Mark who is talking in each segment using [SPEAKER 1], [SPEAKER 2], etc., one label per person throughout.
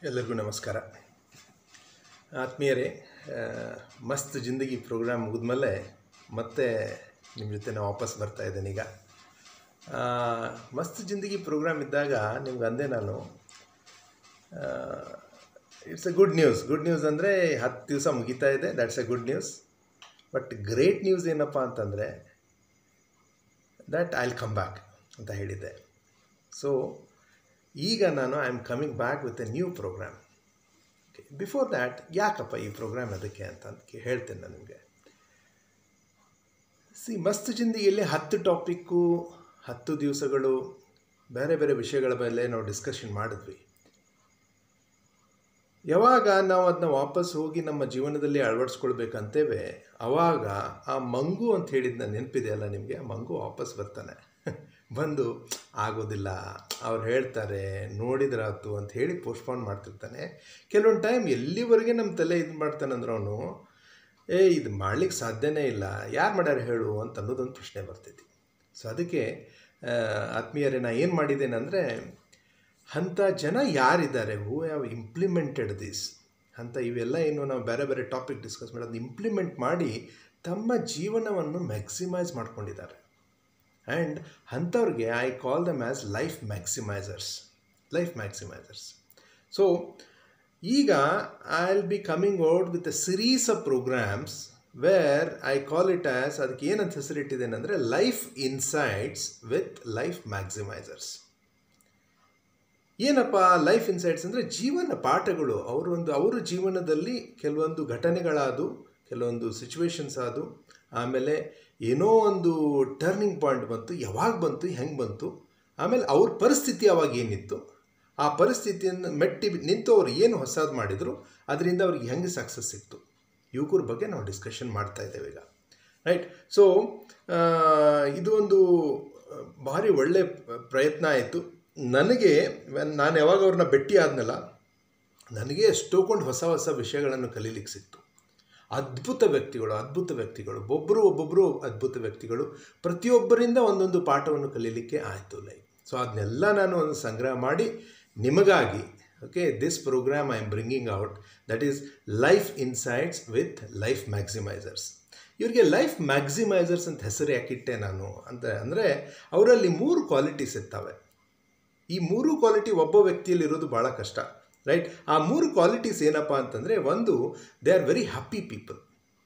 [SPEAKER 1] ಎಲ್ಲರಿಗೂ ನಮಸ್ಕಾರ ಆತ್ಮೀಯರೇ. ಮಸ್ತ್ ಜಿಂದಗಿ ಪ್ರೋಗ್ರಾಮ್ ಮುಗಿದ್ಮೇಲೆ ಮತ್ತೆ ನಿಮ್ಮ ಜೊತೆ ನಾನು ವಾಪಸ್ ಬರ್ತಾ ಇದ್ದೇನೆ. ಈಗ ಮಸ್ತ್ ಜಿಂದಗಿ ಪ್ರೋಗ್ರಾಮ್ ಇದ್ದಾಗ ನಿಮ್ಗೆ ಅಂದೆ ನಾನು, ಇಟ್ಸ್ ಎ ಗುಡ್ ನ್ಯೂಸ್ ಅಂದರೆ 10 ದಿವಸ ಮುಗಿತಾ ಇದೆ, that's a good news. But great news ಏನಪ್ಪ ಅಂತಂದರೆ that I will come back ಅಂತ ಹೇಳಿದ್ದೆ. ಸೊ ಈಗ ನಾನು I am coming back with a new programme. Before that ಯಾಕಪ್ಪ ಈ ಪ್ರೋಗ್ರಾಮ್ ಅದಕ್ಕೆ ಅಂತ ಹೇಳ್ತೇನೆ ನಾನು ನಿಮಗೆ. ಮಸ್ತ್ ಜಿಂದಗಿಯಲ್ಲಿ 10 ಟಾಪಿಕ್ಕು 10 ದಿವಸಗಳು ಬೇರೆ ಬೇರೆ ವಿಷಯಗಳ ಮೇಲೆ ನಾವು ಡಿಸ್ಕಷನ್ ಮಾಡಿದ್ವಿ. ಯಾವಾಗ ನಾವು ಅದನ್ನ ವಾಪಸ್ ಹೋಗಿ ನಮ್ಮ ಜೀವನದಲ್ಲಿ ಅಳವಡಿಸ್ಕೊಳ್ಬೇಕಂತೇವೆ, ಆವಾಗ ಆ ಮಂಗು ಅಂತ ಹೇಳಿದ್ನ ನೆನಪಿದೆಯಲ್ಲ ನಿಮಗೆ, ಆ ಮಂಗು ವಾಪಸ್ ಬರ್ತಾನೆ. ಬಂದು ಆಗೋದಿಲ್ಲ, ಅವ್ರು ಹೇಳ್ತಾರೆ ನೋಡಿದ್ರಾತು ಅಂತ ಹೇಳಿ ಪೋಸ್ಟ್ಪೋನ್ ಮಾಡ್ತಿರ್ತಾನೆ. ಕೆಲವೊಂದು ಟೈಮ್ ಎಲ್ಲಿವರೆಗೆ ನಮ್ಮ ತಲೆ ಇದು ಮಾಡ್ತಾನೆ ಅಂದ್ರೆ ಅವನು ಇದು ಮಾಡ್ಲಿಕ್ಕೆ ಸಾಧ್ಯನೇ ಇಲ್ಲ, ಯಾರು ಮಾಡ್ಯಾರ ಹೇಳು ಅಂತ ಅನ್ನೋದೊಂದು ಪ್ರಶ್ನೆ ಬರ್ತೈತಿ. ಸೊ ಅದಕ್ಕೆ ಆತ್ಮೀಯರೇ, ನಾನು ಏನು ಮಾಡಿದ್ದೇನೆಂದರೆ, ಅಂಥ ಜನ ಯಾರಿದ್ದಾರೆ ಹೂ ಹ್ಯಾವ್ ಇಂಪ್ಲಿಮೆಂಟೆಡ್ ದಿಸ್ ಅಂತ ಇವೆಲ್ಲ ಏನು ನಾವು ಬೇರೆ ಬೇರೆ ಟಾಪಿಕ್ ಡಿಸ್ಕಸ್ ಮಾಡೋದು ಇಂಪ್ಲಿಮೆಂಟ್ ಮಾಡಿ ತಮ್ಮ ಜೀವನವನ್ನು ಮ್ಯಾಕ್ಸಿಮೈಸ್ ಮಾಡ್ಕೊಂಡಿದ್ದಾರೆ. ಆ್ಯಂಡ್ ಅಂಥವ್ರಿಗೆ I call them as life maximisers. So ಈಗ I will be coming out with a series of programmes where I call it as, ಅದಕ್ಕೆ ಏನಂತ ಹೆಸರಿಟ್ಟಿದ್ದೇನೆ ಅಂದರೆ life insights with life maximisers. ಏನಪ್ಪ ಲೈಫ್ ಇನ್ಸೈಟ್ಸ್ ಅಂದರೆ ಜೀವನ ಪಾಠಗಳು. ಅವರ ಜೀವನದಲ್ಲಿ ಕೆಲವೊಂದು ಘಟನೆಗಳಾದವು, ಕೆಲವೊಂದು ಸಿಚುವೇಶನ್ಸ್ ಆದವು, ಆಮೇಲೆ ಏನೋ ಒಂದು ಟರ್ನಿಂಗ್ ಪಾಯಿಂಟ್ ಬಂತು, ಯಾವಾಗ ಬಂತು, ಹೆಂಗೆ ಬಂತು, ಆಮೇಲೆ ಅವ್ರ ಪರಿಸ್ಥಿತಿ ಅವಾಗ ಏನಿತ್ತು, ಆ ಪರಿಸ್ಥಿತಿಯನ್ನು ಮೆಟ್ಟಿ ನಿಂತು ಅವ್ರು ಏನು ಹೊಸದು ಮಾಡಿದರು, ಅದರಿಂದ ಅವ್ರಿಗೆ ಹೆಂಗೆ ಸಕ್ಸಸ್ ಸಿಕ್ತು, ಇವ್ರ ಬಗ್ಗೆ ನಾವು ಡಿಸ್ಕಷನ್ ಮಾಡ್ತಾ ಇದ್ದೇವೆ ಈಗ, ರೈಟ್. ಸೊ ಇದು ಒಂದು ಭಾರಿ ಒಳ್ಳೆ ಪ್ರಯತ್ನ ಆಯಿತು ನನಗೆ. ನಾನು ಯಾವಾಗ ಅವ್ರನ್ನ ಭೇಟಿ ಆದ್ನಲ್ಲ, ನನಗೆ ಎಷ್ಟೊಂದು ಹೊಸ ವಿಷಯಗಳನ್ನು ಕಲೀಲಿಕ್ಕೆ ಸಿಕ್ತು. ಅದ್ಭುತ ವ್ಯಕ್ತಿಗಳು, ಒಬ್ಬೊಬ್ಬರು ಅದ್ಭುತ ವ್ಯಕ್ತಿಗಳು, ಪ್ರತಿಯೊಬ್ಬರಿಂದ ಒಂದೊಂದು ಪಾಠವನ್ನು ಕಲೀಲಿಕ್ಕೆ ಆಯಿತು ಲೈಫ್. ಸೊ ಅದನ್ನೆಲ್ಲ ನಾನು ಒಂದು ಸಂಗ್ರಹ ಮಾಡಿ ನಿಮಗಾಗಿ, okay, this programme I am bringing out, that is life insights with life maximisers. ಇವರಿಗೆ ಲೈಫ್ ಮ್ಯಾಕ್ಸಿಮೈಸರ್ಸ್ ಅಂತ ಹೆಸರು ಯಾಕಿಟ್ಟೆ ನಾನು ಅಂತ ಅಂದರೆ, ಅವರಲ್ಲಿ 3 ಕ್ವಾಲಿಟೀಸ್ ಇರ್ತವೆ. ಈ 3 ಕ್ವಾಲಿಟಿ ಒಬ್ಬ ವ್ಯಕ್ತಿಯಲ್ಲಿ ಇರೋದು ಭಾಳ ಕಷ್ಟ, ರೈಟ್. ಆ 3 ಕ್ವಾಲಿಟೀಸ್ ಏನಪ್ಪ ಅಂತಂದರೆ, ಒಂದು, they are very happy people,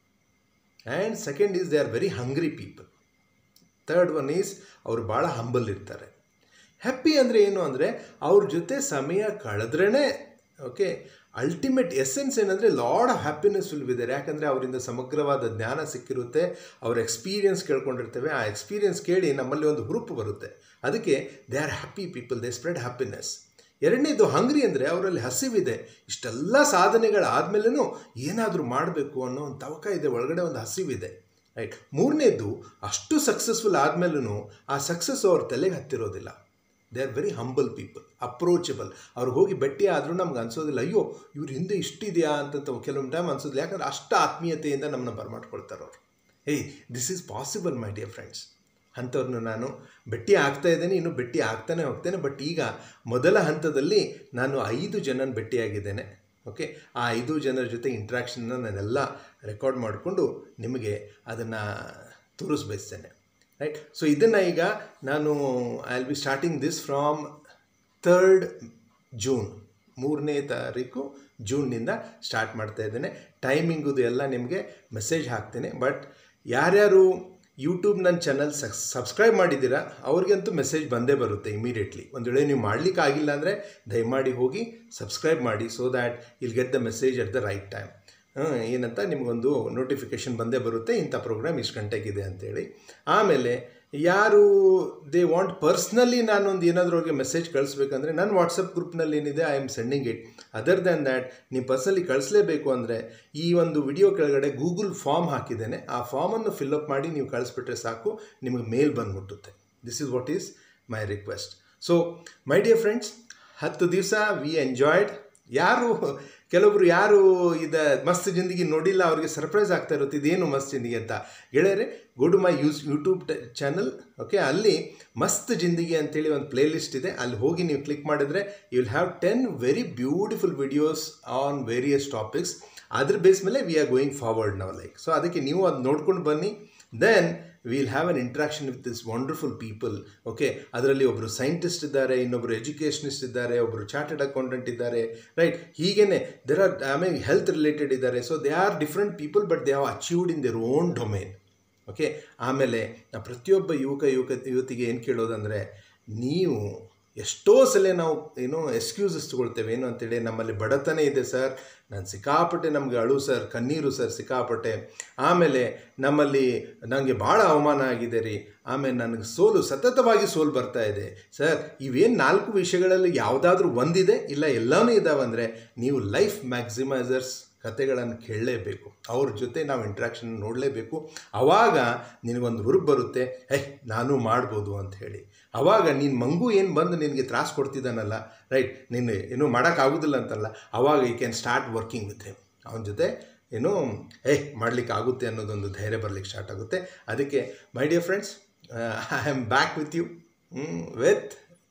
[SPEAKER 1] and second is they are very hungry people, third one is ಅವರು ಭಾಳ ಹಂಬಲ್ ಇರ್ತಾರೆ. ಹ್ಯಾಪಿ ಅಂದರೆ ಏನು ಅಂದರೆ, ಅವ್ರ ಜೊತೆ ಸಮಯ ಕಳೆದ್ರೇ, ಓಕೆ, ಅಲ್ಟಿಮೇಟ್ ಎಸೆನ್ಸ್ ಏನಂದರೆ lot of happiness will be there. ಯಾಕಂದರೆ ಅವರಿಂದ ಸಮಗ್ರವಾದ ಜ್ಞಾನ ಸಿಕ್ಕಿರುತ್ತೆ, ಅವ್ರ ಎಕ್ಸ್ಪೀರಿಯನ್ಸ್ ಕೇಳ್ಕೊಂಡಿರ್ತೇವೆ, ಆ ಎಕ್ಸ್ಪೀರಿಯನ್ಸ್ ಕೇಳಿ ನಮ್ಮಲ್ಲಿ ಒಂದು ಹುರುಪು ಬರುತ್ತೆ. ಅದಕ್ಕೆ they are happy people, they spread happiness. ಎರಡನೇದು ಹಂಗ್ರಿ ಅಂದರೆ ಅವರಲ್ಲಿ ಹಸಿವಿದೆ, ಇಷ್ಟೆಲ್ಲ ಸಾಧನೆಗಳಾದಮೇಲೂ ಏನಾದರೂ ಮಾಡಬೇಕು ಅನ್ನೋ ಒಂದು ತವಕ ಇದೆ, ಒಳಗಡೆ ಒಂದು ಹಸಿವಿದೆ, ರೈಟ್. ಮೂರನೇದು, ಅಷ್ಟು ಸಕ್ಸಸ್ಫುಲ್ ಆದಮೇಲೂ ಆ ಸಕ್ಸಸ್ ಅವ್ರ ತಲೆಗೆ ಹತ್ತಿರೋದಿಲ್ಲ. They are very humble people, approachable. ಅವ್ರಿಗೆ ಹೋಗಿ ಭೇಟಿ ಆದರೂ ನಮ್ಗೆ ಅನ್ಸೋದಿಲ್ಲ, ಅಯ್ಯೋ ಇವ್ರ ಹಿಂದೆ ಇಷ್ಟಿದೆಯಾ ಅಂತ ಕೆಲವೊಂದು ಟೈಮ್ ಅನ್ಸೋದಿಲ್ಲ. ಯಾಕಂದರೆ ಅಷ್ಟು ಆತ್ಮೀಯತೆಯಿಂದ ನಮ್ಮನ್ನ ಬರಮಾಡ್ಕೊಳ್ತಾರೆ ಅವರು. This is possible my dear friends. ಅಂಥವ್ರನ್ನ ನಾನು ಭೇಟಿ ಆಗ್ತಾ ಇದ್ದೇನೆ, ಇನ್ನೂ ಭೇಟಿ ಆಗ್ತಾನೆ ಹೋಗ್ತೇನೆ. ಬಟ್ ಈಗ ಮೊದಲ ಹಂತದಲ್ಲಿ ನಾನು 5 ಜನನ ಭೇಟಿಯಾಗಿದ್ದೇನೆ, ಓಕೆ. ಆ 5 ಜನರ ಜೊತೆ ಇಂಟ್ರ್ಯಾಕ್ಷನ್ನ ನಾನೆಲ್ಲ ರೆಕಾರ್ಡ್ ಮಾಡಿಕೊಂಡು ನಿಮಗೆ ಅದನ್ನು ತೋರಿಸ್ಬಯಸ್ತೇನೆ, ರೈಟ್. ಸೊ ಇದನ್ನು ಈಗ ನಾನು I will be starting this from 3rd June, 3ನೇ ತಾರೀಕು ಜೂನ್ನಿಂದ ಸ್ಟಾರ್ಟ್ ಮಾಡ್ತಾ ಇದ್ದೇನೆ. ಟೈಮಿಂಗುದು ಎಲ್ಲ ನಿಮಗೆ ಮೆಸೇಜ್ ಹಾಕ್ತೇನೆ. ಬಟ್ ಯಾರ್ಯಾರು ಯೂಟ್ಯೂಬ್ ನನ್ನ ಚಾನಲ್ ಸಬ್ಸ್ಕ್ರೈಬ್ ಮಾಡಿದ್ದೀರಾ ಅವ್ರಿಗಂತೂ ಮೆಸೇಜ್ ಬಂದೇ ಬರುತ್ತೆ ಇಮಿಡಿಯೇಟ್ಲಿ. ಒಂದು ವೇಳೆ ನೀವು ಮಾಡಲಿಕ್ಕೆ ಆಗಿಲ್ಲ ಅಂದರೆ ದಯಮಾಡಿ ಹೋಗಿ ಸಬ್ಸ್ಕ್ರೈಬ್ ಮಾಡಿ, so that will get the message at the right time. ಏನಂತ ನಿಮಗೊಂದು ನೋಟಿಫಿಕೇಷನ್ ಬಂದೇ ಬರುತ್ತೆ, ಇಂಥ ಪ್ರೋಗ್ರಾಮ್ ಇಷ್ಟು ಗಂಟೆಗಿದೆ ಅಂತೇಳಿ. ಆಮೇಲೆ ಯಾರು ದೇ ವಾಂಟ್ ಪರ್ಸ್ನಲಿ ನಾನೊಂದು ಏನಾದರೂ ಅವ್ರಿಗೆ ಮೆಸೇಜ್ ಕಳಿಸ್ಬೇಕಂದ್ರೆ ನನ್ನ ವಾಟ್ಸಪ್ ಗ್ರೂಪ್ನಲ್ಲಿ ಏನಿದೆ I am sending it. Other than that ನೀವು ಪರ್ಸ್ನಲಿ ಕಳಿಸ್ಲೇಬೇಕು ಅಂದರೆ ಈ ಒಂದು ವಿಡಿಯೋ ಕೆಳಗಡೆ ಗೂಗಲ್ ಫಾರ್ಮ್ ಹಾಕಿದ್ದೇನೆ, ಆ ಫಾರ್ಮನ್ನು ಫಿಲ್ಅಪ್ ಮಾಡಿ ನೀವು ಕಳಿಸ್ಬಿಟ್ರೆ ಸಾಕು, ನಿಮಗೆ ಮೇಲ್ ಬಂದುಬಿಟ್ಟುತ್ತೆ. This is what is my request. So my dear friends, 10 ದಿವಸ ವಿ ಎಂಜಾಯ್ಡ್, ಕೆಲವೊಬ್ರು ಯಾರು ಮಸ್ತ್ ಜಿಂದಗಿ ನೋಡಿಲ್ಲ, ಅವ್ರಿಗೆ ಸರ್ಪ್ರೈಸ್ ಆಗ್ತಾ ಇರುತ್ತೆ ಇದೇನು ಮಸ್ತ್ ಜಿಂದಗಿ ಅಂತ. ಗೆಳೆಯರೆ, go to my YouTube channel, okay, ಅಲ್ಲಿ ಮಸ್ತ್ ಜಿಂದಗಿ ಅಂತೇಳಿ ಒಂದು ಪ್ಲೇ ಲಿಸ್ಟ್ ಇದೆ, ಅಲ್ಲಿ ಹೋಗಿ ನೀವು ಕ್ಲಿಕ್ ಮಾಡಿದ್ರೆ you will have 10 very beautiful videos on various topics. ಅದ್ರ ಬೇಸ್ ಮೇಲೆ ವಿ ಆರ್ ಗೋಯಿಂಗ್ ಫಾರ್ವರ್ಡ್ ನಾವು, ಲೈಕ್. ಸೊ ಅದಕ್ಕೆ ನೀವು ಅದು ನೋಡ್ಕೊಂಡು ಬನ್ನಿ. Then will have an interaction with this wonderful people. Okay, ಅದರಲ್ಲಿ ಒಬ್ಬರು ಸೈಂಟಿಸ್ಟ್ ಇದ್ದಾರೆ, ಇನ್ನೊಬ್ಬರು ಎಜುಕೇಷನಿಸ್ಟ್ ಇದ್ದಾರೆ, ಒಬ್ಬರು ಚಾರ್ಟೆಡ್ ಅಕೌಂಟೆಂಟ್ ಇದ್ದಾರೆ, ರೈಟ್? ಹೀಗೇನೆ ದೇರ್ ಆರ್, ಆಮೇಲೆ ಹೆಲ್ತ್ ರಿಲೇಟೆಡ್ ಇದ್ದಾರೆ. So they are different people, but they have achieved in their own domain. Okay, ಆಮೇಲೆ ಪ್ರತಿಯೊಬ್ಬ ಯುವತಿಗೆ ಏನು ಕೇಳೋದಂದರೆ, ನೀವು ಎಷ್ಟೋ ಸಲ ನಾವು ಎಕ್ಸ್ಕ್ಯೂಸಸ್ ತೊಗೊಳ್ತೇವೆ, ಏನು ಅಂತೇಳಿ, ನಮ್ಮಲ್ಲಿ ಬಡತನ ಇದೆ ಸರ್, ನಾನು ಸಿಕ್ಕಾಪಟ್ಟೆ, ನಮಗೆ ಅಳು ಸರ್, ಕಣ್ಣೀರು ಸರ್ ಸಿಕ್ಕಾಪಟ್ಟೆ, ಆಮೇಲೆ ನಮ್ಮಲ್ಲಿ ನನಗೆ ಭಾಳ ಅವಮಾನ ಆಗಿದೆ ರೀ, ಆಮೇಲೆ ನನಗೆ ಸತತವಾಗಿ ಸೋಲು ಬರ್ತಾ ಇದೆ ಸರ್. ಇವೇನು 4 ವಿಷಯಗಳಲ್ಲಿ ಯಾವುದಾದ್ರೂ ಒಂದಿದೆ, ಇಲ್ಲ ಎಲ್ಲನೂ ಇದ್ದಾವಂದರೆ ನೀವು ಲೈಫ್ ಮ್ಯಾಕ್ಸಿಮೈಸರ್ಸ್ ಕತೆಗಳನ್ನು ಕೇಳಲೇಬೇಕು, ಅವ್ರ ಜೊತೆ ನಾವು ಇಂಟ್ರ್ಯಾಕ್ಷನ್ ನೋಡಲೇಬೇಕು. ಆವಾಗ ನಿನಗೊಂದು ಹುರುಪು ಬರುತ್ತೆ, ನಾನು ಮಾಡ್ಬೋದು ಅಂತ ಹೇಳಿ. ಆವಾಗ ನೀನು ಮಂಗು ಏನು ಬಂದು ನಿನಗೆ ತ್ರಾಸು ಕೊಡ್ತಿದ್ದಾನಲ್ಲ, ರೈಟ್, ನೀನು ಏನೂ ಮಾಡೋಕ್ಕಾಗೋದಿಲ್ಲ ಅಂತಲ್ಲ, ಆವಾಗ you can start working with him. ಅವನ ಜೊತೆ ಮಾಡಲಿಕ್ಕೆ ಆಗುತ್ತೆ ಅನ್ನೋದೊಂದು ಧೈರ್ಯ ಬರಲಿಕ್ಕೆ ಸ್ಟಾರ್ಟ್ ಆಗುತ್ತೆ. ಅದಕ್ಕೆ my dear friends, I am back with you with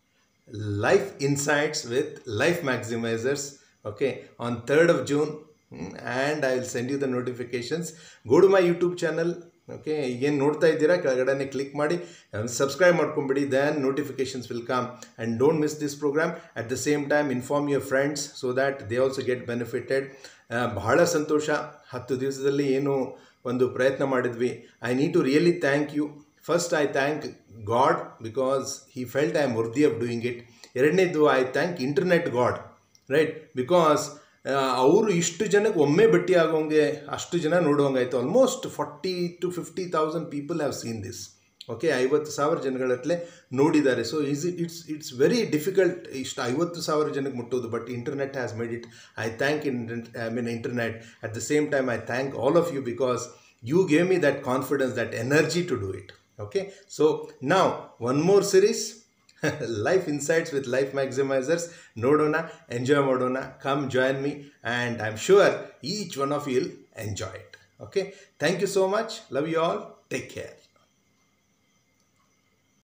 [SPEAKER 1] life insights with life maximisers, okay, on 3rd of June. And I will send you the notifications. Go to my YouTube channel. Okay, ಈಗೇನು ನೋಡ್ತಾ ಇದ್ದೀರಾ ಕೆಳಗಡೆ click ಮಾಡಿ subscribe ಮಾಡ್ಕೊಂಬಿಡಿ. Then notifications will come and don't miss this programme. At the same time inform your friends so that they also get benefited. ಬಹಳ ಸಂತೋಷ, 10 ದಿವಸದಲ್ಲಿ ಏನು ಒಂದು ಪ್ರಯತ್ನ ಮಾಡಿದ್ವಿ. I need to really thank you. First I thank God because he felt I am worthy of doing it. ಎರಡನೇದು, I thank internet God, right, because ಅವರು ಇಷ್ಟು ಜನಕ್ಕೆ ಒಮ್ಮೆ ಭೇಟಿ ಆಗೋಂಗೆ, ಅಷ್ಟು ಜನ ನೋಡುವಂಗಾಯಿತು. Almost 40,000 to 50,000 people have seen this. Okay, 50,000 ಜನಗಳತ್ತಲೇ ನೋಡಿದ್ದಾರೆ. ಸೊ ಇಟ್ಸ್ ವೆರಿ ಡಿಫಿಕಲ್ಟ್ ಇಷ್ಟು 50,000 ಜನಕ್ಕೆ ಮುಟ್ಟೋದು, but internet has made it. I thank internet. At the same time I thank all of you because you gave me that confidence, that energy to do it. Okay, so now one more series, life insights with life maximizers. Nodona, enjoy modona, come join me, and I'm sure each one of you will enjoy it. Okay, thank you so much, love you all, take care.